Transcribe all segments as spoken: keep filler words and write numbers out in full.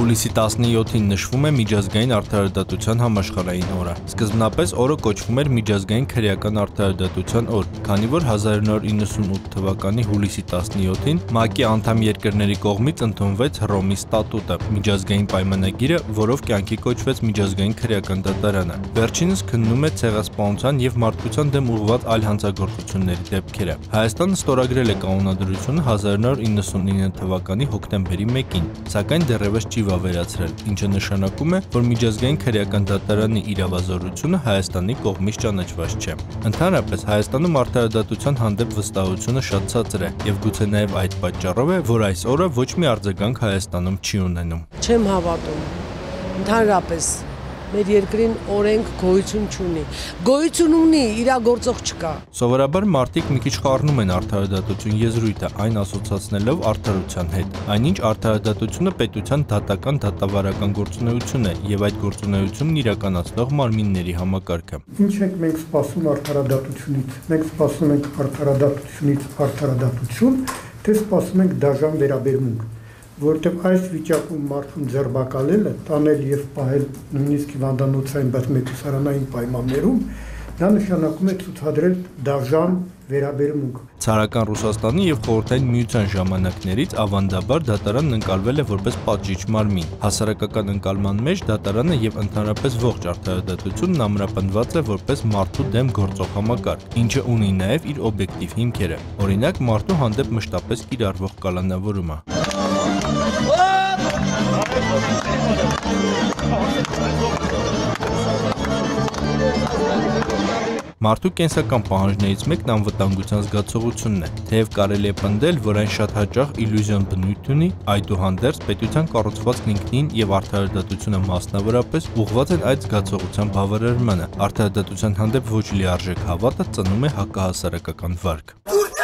Հուլիսի տասնյոթին նշվում է միջազգային արդարադատության համաշխարհային օրը։ Սկզբնապես օրը կոչվում էր միջազգային քրեական արդարադատության օր, քանի որ հազար նոր իննսունութ թվականի հուլիսի տասնյոթին ՄԱԿ-ի անդամ երկրների կողմից ընդունվեց Հռոմի ստատուտը, միջազգային պայմանագիրը, որով կյանքի կոչվեց միջազգային քրեական դատարանը։ Վերջինս քննում է ցեղասպանության եւ մարդկության դեմ ուղղված այլ հանցագործությունների դեպքերը։ Հայաստանը ստորագրել է կանոնադրությունը հազար նոր իննսունինը թվականի հոկտեմբերի մեկին, սակայն դեռևս չի վավերացրել, ինչը նշանակում է, որ միջազգային քրեական դատարանի իրավազորությունը Հայաստանի կողմից ճանաչված չէ։ Ընդհանրապես Հայաստանում արդարադատության հանդեպ վստահությունը շատ ցածր է, եւ գուցե նաեւ այդ պատճառով է, որ այս օրը ոչ մի արձագանք Հայաստանում չի ունենում։ Չեմ հավատում։ Ընդհանրապես մեր երկրին օրենք գոյություն չունի։ Գոյություն ունի, իրագործող չկա։ Սովորաբար մարդիկ մի քիչ խառնում են արդարադատություն եզրույթը, այն ասոցացնելով արդարության հետ։ Այնինչ արդարադատությունը պետության դատական դատավարական գործունեություն է եւ այդ գործունեությունն իրականացնող մարմինների համակարգը։ Ինչ ենք մենք սպասում արդարադատությունից։ Մենք սպասում ենք արդարադատությունից արդարադատություն, թե սպասում ենք դաժան վերաբերմունք, որտեղ այս վիճակում մարդուն ձերբակալելը, տանել եւ պահել նույնիսկ հիվանդանոցային, բայց մեծուսարանային պայմաններում, դա նշանակում է ցուցադրել դաժան վերաբերմունք։ Ցարական Ռուսաստանի եւ Խորհրդային Միության ժամանակներից ավանդաբար դատարանն ընկալվել է որպես պատժիչ մարմին։ Հասարակական ընկալման մեջ դատարանը եւ ընդհանրապես ողջ արդարադատությունն ամրապնդված է որպես մարդու դեմ գործող համակարգ, ինչը ունի նաեւ իր օբյեկտիվ հիմքերը։ Օրինակ, մարդու հանդեպ մշտապես կիրառվող կալանավորումը։ Մարդու կենսական պահանջներից մեկն անվտանգության զգացողությունն է, թեև կարելի է պնդել, որ այն շատ հաճախ իլյուզիոն բնույթ ունի, այդուհանդերձ պետության կառուցվածքն ինքնին եւ արդարադատությունը մասնավորապես ուղղված են այդ զգացողության բավարարմանը։ Արդարադատության հանդեպ ոչ լիարժեք հավատը ծնում է հակահասարակական վարք։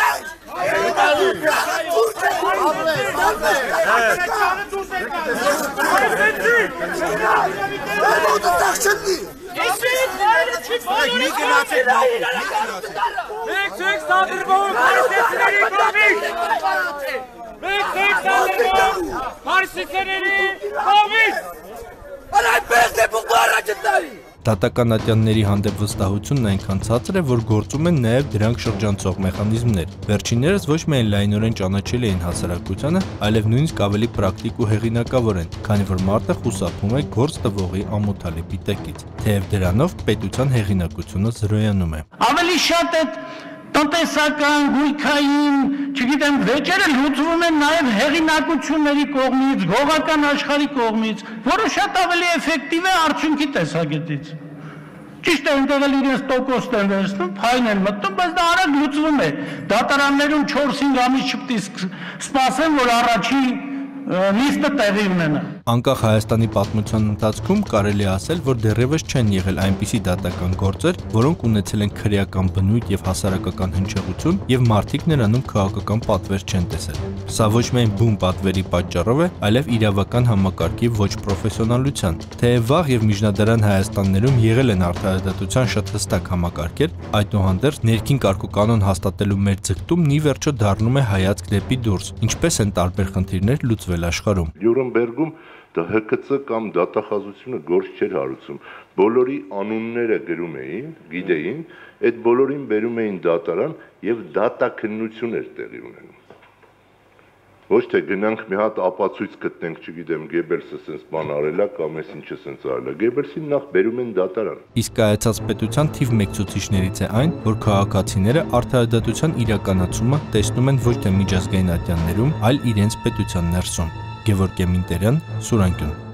Դատականատյանների հանդեպ վստահությունն այնքան ցածր է, որ գործում են նաև դրանք շրջանցող մեխանիզմներ։ Վերջիններս ոչ միայն լայնորեն ճանաչել էին հասարակությանը, այլև նույնիսկ ավելի պրակտիկ ու հեղինակավոր են, քանի որ մարդը խուսափում է գործ տվողի ամոթալի պիտակից, թեև դրանով պետության հեղինակությունը զրոյանում է։ Ավելի շատ է տնտեսական, գույքային, չգիտեմ, վեճերը լուծվում են նաև հեղինակությունների կողմից, գողական աշխարհի կողմից, որը շատ ավելի էֆեկտիվ է արդյունքի տեսակետից։ Ճիշտ է, այնտեղ էլ իրենց տոկոսն են վերցնում, փայն են մտնում, բայց դա արագ լուծվում է։ Դատարաններում չորս-հինգ ամիս չպետք է սպասեն, որ առաջի նիստը տեղի ունենա։ Անկախ Հայաստանի պատմության ընթացքում կարելի է ասել, որ դեռևս չեն եղել այնպիսի դատական գործեր, որոնք ունեցել են քրեական բնույթ եւ հասարակական հնչեղություն եւ մարդիկ նրանում քաղաքական պատվեր չեն տեսել։ Սա ոչ միայն բուն պատվերի պատճառով է, այլև իրավական համակարգի ոչ պրոֆեսիոնալության։ Թեև վաղ եւ միջնադարան Հայաստաններում եղել են արդարադատության շատ հստակ համակարգեր, այդուհանդերձ ներքին կարգուկանոն հաստատելու մեր ձգտումն ի վերջո դառնում է հայացք դեպի դուրս, ինչպես են տարբեր խնդիրներ լուծվել աշխարհում։ Նյուրնբերգում դա Հ Կ Ց կամ դատախազությունը գործ չէր հարուցում։ Բոլորի անունները գրում էին, գիտեին, այդ բոլորին բերում էին դատարան եւ դատաքննություն էր տեղի ունենում։ Ոչ թե գնանք մի հատ ապացույց գտնենք, չգիտեմ, Գեբելսը sense բան արելա կամ էս ինչը sense արելա։ Գեբելսին նախ բերում են դատարան։ Իսկ կայացած պետության թիվ մեկ ցուցիչներից է այն, որ քաղաքացիները արդարադատության իրականացումը տեսնում են ոչ թե միջազգային ատյաններում, այլ իրենց պետության ներսում։ Գևորգ Էմինտերյան, Սուրանկյուն։